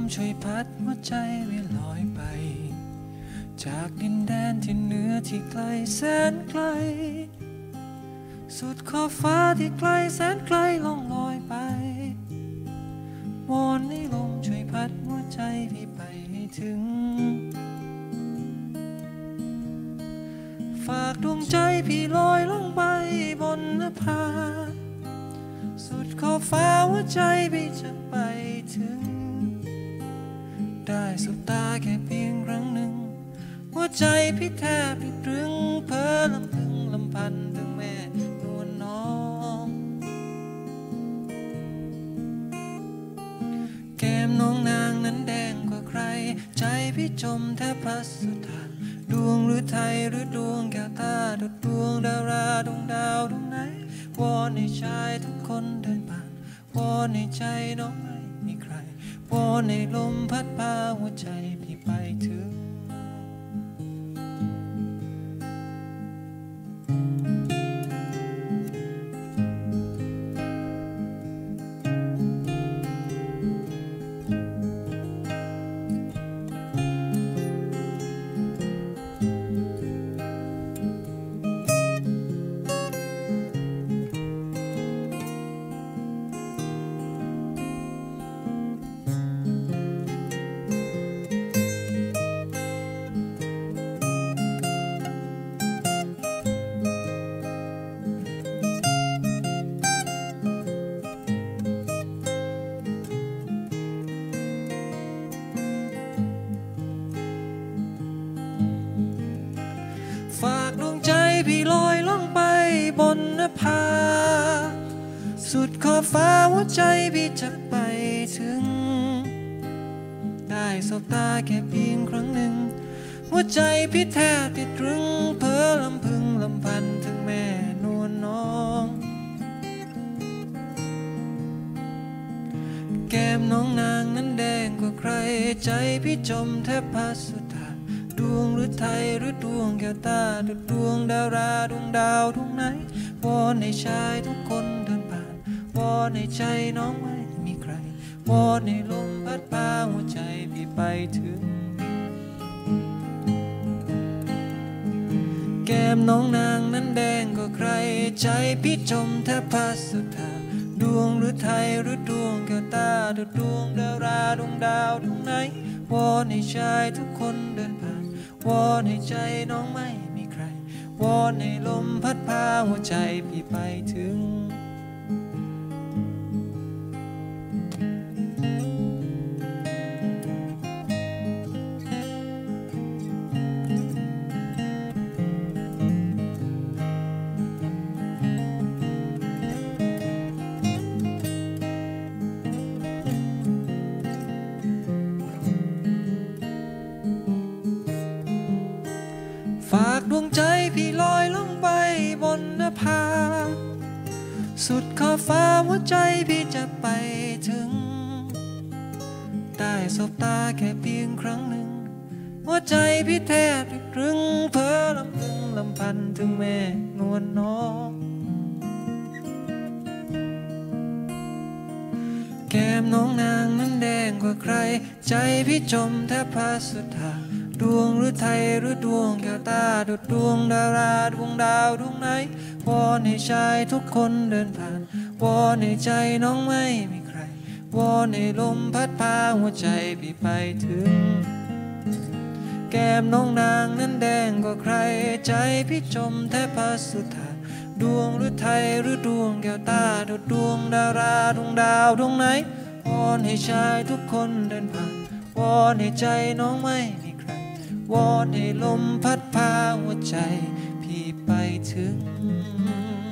ช่วยพัดหัวใจให้ลอยไปจากดินแดนที่เหนือที่ไกลแสนไกลสุดขอบฟ้าที่ไกลแสนไกลล่องลอยไปวอนให้ลมช่วยพัดหัวใจพี่ไปให้ถึงฝากดวงใจพี่ลอยลงไปบนนภาสุดขอบฟ้าหัวใจพี่จะไปถึงได้สบตาแค่เพียงครั้งหนึ่งหัวใจพี่แทบพี่ตรึงเพ้อลำพึงลำพันถึงแม่นวลน้องแก้มน้องนางนั้นแดงกว่าใครใจพี่จมแทบพัสถานดวงหรือไทยหรือดวงแก้วตาดุจดวงดาราดวงดาวดวงไหนวอนให้ชายทุกคนเดินผ่านวอนให้ใจน้องไม่มีใครวอนให้ลมพัดพาหัวใจพี่ไปถึงฝากดวงใจพี่ลอยล่องไปบนนภาสุดขอบฟ้าหัวใจพี่จะไปถึงได้สบตาแค่เพียงครั้งหนึ่งหัวใจพี่แทบติดตรึงเพ้อลำพึงลำพันถึงแม่นวลน้องแก้มน้องนางนั้นแดงกว่าใครใจพี่จมแทบพัสถานดวงหรือไทยหรือดวงแก้วตาดุจดวงดาราดวงดาวดวงไหนวอนให้ชายทุกคนเดินผ่านวอนให้ใจน้องไม่มีใครวอนให้ลมพัดพาหัวใจพี่ไปถึงแก้มน้องนางนั้นแดงกว่าใครใจพี่จมแทบพัสถานดวงหรือไทยหรือดวงแก้วตาดุจดวงดาราดวงดาวดวงไหนวอนให้ชายทุกคนเดินผ่านวอนให้ใจน้องไม่มีใครวอนให้ลมพัดพาหัวใจพี่ไปถึงฝากดวงใจพี่ลอยล่องไปบนนภาสุดขอบฟ้าหัวใจพี่จะไปถึงได้สบตาแค่เพียงครั้งหนึ่งหัวใจพี่แทบติดตรึงเพ้อลำพึงลำพันถึงแม่นวลน้องแก้มน้องนางนั้นแดงกว่าใครใจพี่จมแทบพัสถานดวงหรือไทยหรือดวงแก้วตาดุจดวงดาราดวงดาวดวงไหนวอนให้ชายทุกคนเดินผ่านวอนให้ใจน้องไม่มีใครวอนให้ลมพัดพาหัวใจพี่ไปถึงแก้มน้องนางนั้นแดงกว่าใครใจพี่จมแทบพัสถานดวงหรือไทยหรือดวงแก้วตาดุจดวงดาราดวงดาวดวงไหนวอนให้ชายทุกคนเดินผ่านวอนให้ใจน้องไม่มีใครวอนให้ลมพัดพาหัวใจพี่ไปถึง